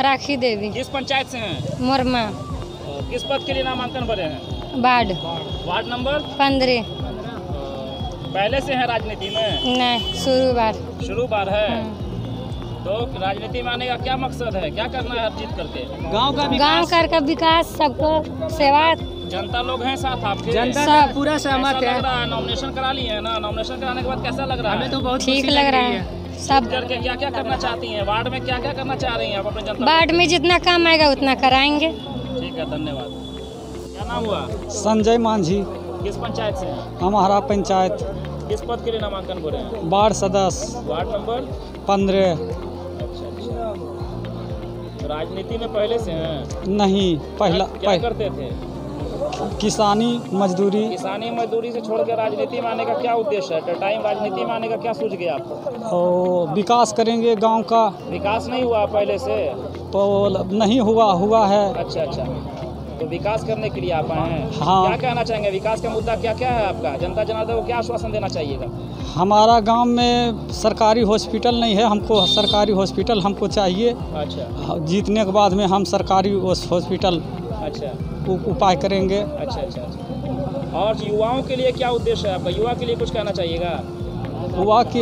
राखी देवी। किस पंचायत से हैं? मुरमा। किस पद के लिए नामांकन भरे हैं? Ward number 15। पहले से है राजनीति में? नहीं, शुरू बार है। तो राजनीति में आने का क्या मकसद है, क्या करना है जीत करके? गांव का विकास, सबको सेवा। जनता लोग हैं साथ आपके? जनता का पूरा सहमत है। नॉमिनेशन करा लिए है ना? नॉमिनेशन कराने के बाद कैसा लग रहा है? हमें तो बहुत ठीक लग रहा है। सब करके क्या क्या करना चाहती हैं? वार्ड में क्या क्या करना चाह रही हैं आप अपने जनता? वार्ड में जितना काम आएगा उतना कराएंगे। ठीक है, धन्यवाद। क्या नाम हुआ? संजय मांझी। किस पंचायत से हैं? हमारा पंचायत। किस पद के लिए नामांकन भरे हैं? वार्ड सदस्य। Ward number 15। अच्छा। राजनीति में पहले से हैं? नहीं, पहला क्या करते थे? किसानी मजदूरी से छोड़ के राजनीति में आने का क्या उद्देश्य है? टाइम राजनीति में आने का क्या सूझ गया आपको? और विकास करेंगे गांव का। विकास नहीं हुआ पहले से? तो नहीं हुआ है। अच्छा, तो विकास करने के लिए आप आए हैं। हाँ। क्या कहना चाहेंगे? विकास का मुद्दा क्या क्या है आपका? जनता जनार्दन को क्या आश्वासन देना चाहिएगा? हमारा गांव में सरकारी हॉस्पिटल नहीं है, हमको सरकारी हॉस्पिटल हमको चाहिए। अच्छा। जीतने के बाद में हम सरकारी हॉस्पिटल उपाय करेंगे। अच्छा। और युवाओं के लिए क्या उद्देश्य है आपका? युवा के लिए कुछ कहना चाहिएगा? हुआ कि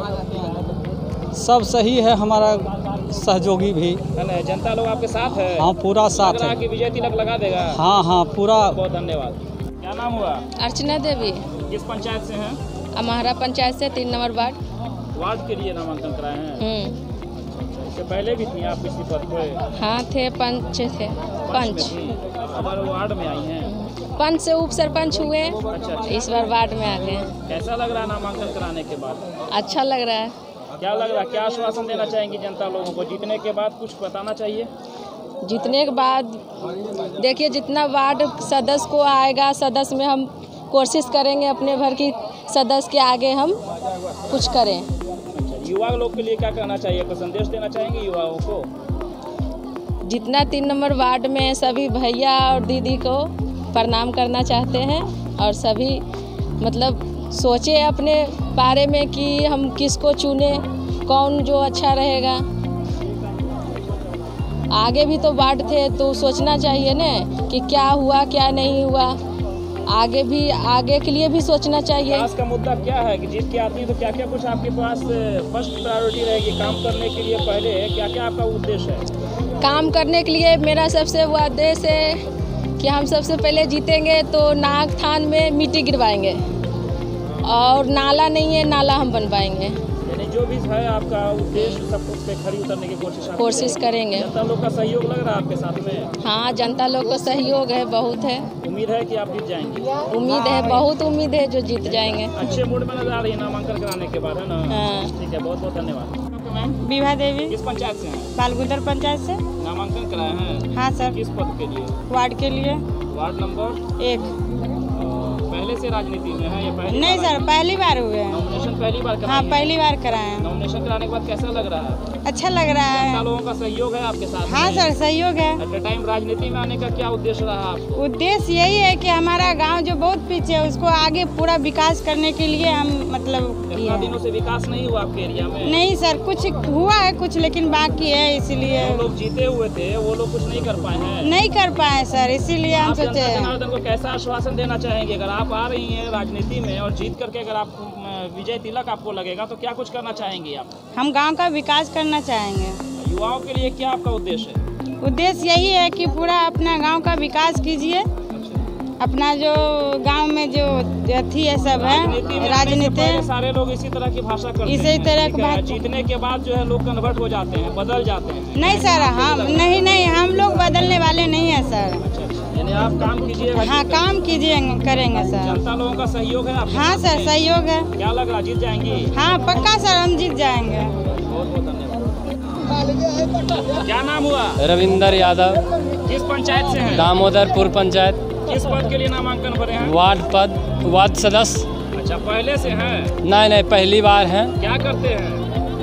सब सही है, हमारा सहयोगी भी है ना? जनता लोग आपके साथ है? हाँ, पूरा साथ है। कि विजय तिलक लगा देगा? हाँ, पूरा। बहुत धन्यवाद। क्या नाम हुआ? अर्चना देवी। किस पंचायत से हैं? हमारा पंचायत से 3 नंबर वार्ड के लिए नामांकन कराए हैं? इससे पहले भी थी आप किसी पद पे? हाँ थे, पंच थे। अगर वार्ड में आई हैं? पंच से उप सरपंच हुए। अच्छा। इस बार वार्ड में आ गए। कैसा लग रहा है नामांकन कराने के बाद? अच्छा लग रहा है। क्या लग रहा है? क्या आश्वासन देना चाहेंगी जनता लोगों को? जीतने के बाद कुछ बताना चाहिए? जीतने के बाद देखिए, जितना वार्ड सदस्य को आएगा, सदस्य में हम कोशिश करेंगे अपने भर की सदस्य के आगे हम कुछ करें। अच्छा, युवा लोग के लिए क्या कहना चाहिए? कोई संदेश देना चाहेंगे युवाओं को? जितना 3 नंबर वार्ड में सभी भैया और दीदी को प्रणाम करना चाहते हैं, और सभी मतलब सोचे अपने बारे में कि हम किसको चुने, कौन जो अच्छा रहेगा। आगे भी तो वार्ड थे, तो सोचना चाहिए ना कि क्या हुआ क्या नहीं हुआ। आगे के लिए भी सोचना चाहिए। विकास का मुद्दा क्या है कि जीत के आती है तो क्या क्या कुछ आपके पास फर्स्ट प्रायोरिटी रहेगी काम करने के लिए? पहले क्या क्या आपका उद्देश्य है? काम करने के लिए मेरा सबसे वो उद्देश्य है कि हम सबसे पहले जीतेंगे तो नागथान में मिट्टी गिरवाएंगे, और नाला नहीं है, नाला हम बनवाएंगे। यानी जो भी है आपका उद्देश्य, सब कुछ पे खड़ी उतरने की कोशिश करेंगे। जनता लोग का सहयोग लग रहा है आपके साथ में? हाँ, जनता लोग का सहयोग है, बहुत है। उम्मीद है कि आप जीत जाएंगे? उम्मीद है, बहुत उम्मीद है जो जीत जाएंगे। अच्छे मूड में नजर आ रही है नामांकन कराने के बाद, है ना? हाँ। ठीक है, बहुत बहुत धन्यवाद। विभा देवी। किस पंचायत से हैं? बालगुदर पंचायत से। नामांकन कराए हैं? हाँ सर। किस पद के लिए? वार्ड के लिए। Ward number 1। पहले से राजनीति में है या पहली? नहीं सर, पहली बार हुए हैं। नॉमिनेशन पहली बार कराए? हाँ, पहली बार कराए हैं। नॉमिनेशन कराने के बाद कैसा लग रहा है? अच्छा लग रहा है। जनता लोगों का सहयोग है आपके साथ? हाँ सर, सहयोग है। एट टाइम राजनीति में आने का क्या उद्देश्य रहा आपको? उद्देश्य यही है कि हमारा गांव जो बहुत पीछे है उसको आगे पूरा विकास करने के लिए हम मतलब इतना दिनों से विकास नहीं हुआ आपके एरिया में? नहीं सर, कुछ हुआ है कुछ, लेकिन बाकी है, इसीलिए। वो लोग जीते हुए थे, वो लोग कुछ नहीं कर पाए हैं? नहीं कर पाए सर, इसीलिए हम आप सोचे। जनता जनार्दन को कैसा आश्वासन देना चाहेंगे? अगर आप आ रही हैं राजनीति में और जीत करके अगर आप विजय तिलक आपको लगेगा तो क्या कुछ करना चाहेंगे आप? हम गांव का विकास करना चाहेंगे। युवाओं के लिए क्या आपका उद्देश्य है? उद्देश्य यही है कि पूरा अपना गांव का विकास कीजिए। अपना जो गांव में जो अथी है सब है राजनीति, सारे लोग इसी तरह की भाषा करते हैं। इसी तरह की बात। जीतने के बाद जो है लोग कन्वर्ट हो जाते हैं, बदल जाते हैं। नहीं सर, हम नहीं, हम लोग बदलने वाले नहीं है सर। यानी आप काम कीजिएगा? हाँ, काम कीजिए, करेंगे सर। जनता लोगों का सहयोग है आपके? हाँ सर, सहयोग है। क्या लग रहा, जीत जाएंगी? हाँ पक्का सर, हम जीत जाएंगे। बहुत बहुत धन्यवाद। क्या नाम हुआ? रविंदर यादव। किस पंचायत से हैं? दामोदरपुर पंचायत। किस पद के लिए नामांकन भरे हैं? वार्ड सदस्य। अच्छा, पहले से हैं? नहीं, पहली बार हैं। क्या करते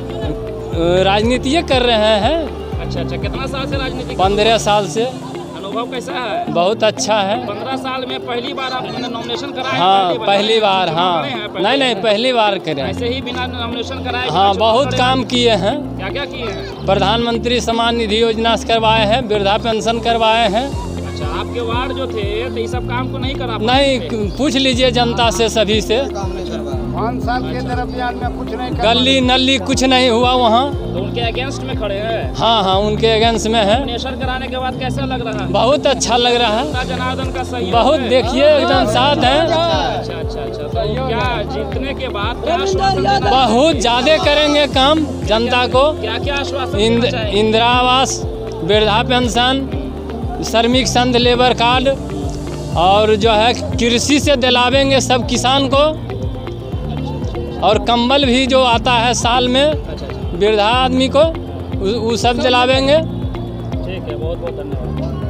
हैं? राजनीति कर रहे हैं। अच्छा, कितना साल से राजनीति? 15 साल से। अनुभव कैसा है? बहुत अच्छा है। 15 साल में पहली बार आपने नॉमिनेशन कराया? हाँ, पहली बार। हाँ, नहीं, पहली बार करें। ऐसे ही बिना नॉमिनेशन कराए? हाँ, बहुत काम किए हैं। क्या क्या किए हैं? प्रधानमंत्री सम्मान निधि योजना से करवाए हैं, वृद्धा पेंशन करवाए हैं। अच्छा, आपके वार्ड जो थे तो ये सब काम को नहीं करा? नहीं, पूछ लीजिए जनता से, सभी से। 5 साल के दरमियान में कुछ नहीं गली नली कुछ नहीं हुआ वहाँ। तो उनके अगेंस्ट में खड़े हैं? हाँ, उनके अगेंस्ट में है। नॉमिनेशन कराने के बाद कैसा लग रहा है? बहुत अच्छा लग रहा है। जनता जनार्दन का सहयोग बहुत, है? देखिए एकदम साथ है। अच्छा। तो क्या जीतने के बाद क्या आश्वासन देना? बहुत ज़्यादा करेंगे काम जनता को। क्या आश्वासन देना चाहेंगे? इंदिरा आवास, वृद्धा पेंशन, श्रमिक संघ लेबर कार्ड, और जो है कृषि से दिलावेंगे सब किसान को, और कंबल भी जो आता है साल में वृद्धा आदमी को, वो सब दिलावेंगे। ठीक है, बहुत बहुत धन्यवाद।